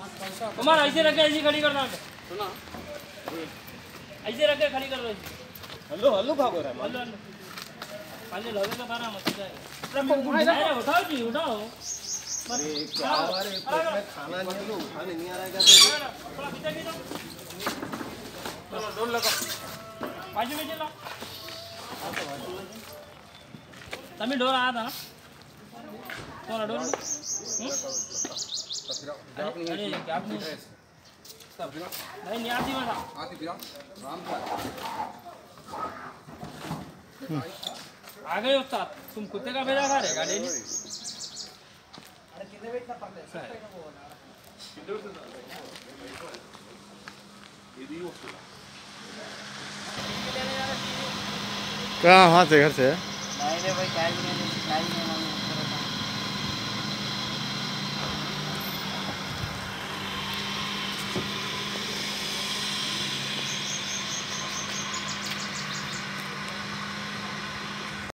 कुमार ऐसे रख के ऐसी खड़ी कर दो सुना ऐसे रख के खड़ी कर दो हल्लो हल्लो भागो रहा हल्लो हल्लो खाली लोगे का बारा मत जाए उठाओ जी उठाओ अरे क्या हमारे पेट में खाना नहीं है तो उठाने नहीं आ रहा है क्या थोड़ा पीछे की चलो डोल लगा बाजू में चला तभी डोर आया था ना थोड़ा डोर अरे क्या आपने नहीं आती बेटा आती फिर राम आ गए उस्ताद तुम कुत्ते का भेजा खा रहे गाड़ी में अरे कितने वेट का पड़ता है कहाँ वहाँ से घर से नहीं रे भाई क्या ही नहीं